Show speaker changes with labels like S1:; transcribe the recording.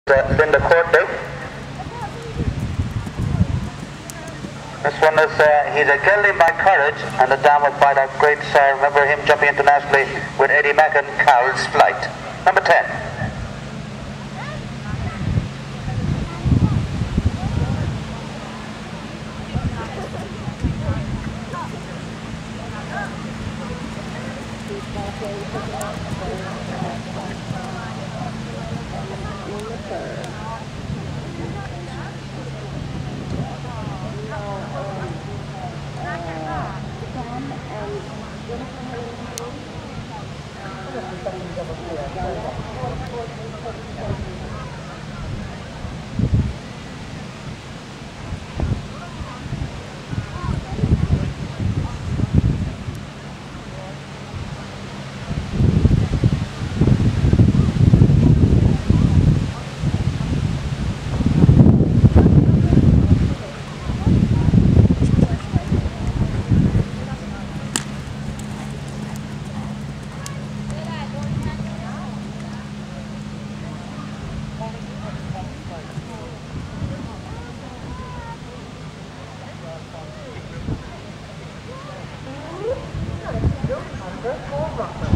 S1: Linda Courtney. This one is, he's a gelding by courage and a dam by that great, remember him jumping internationally with Eddie Mackin, Carol's Flight. Number 10.
S2: Number 4 Rockland.